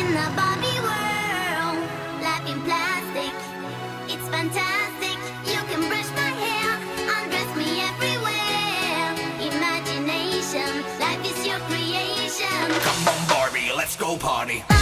in a Barbie world, life in plastic, it's fantastic. You can brush my hair, undress me everywhere. Imagination, life is your creation. Come on, Barbie, let's go party.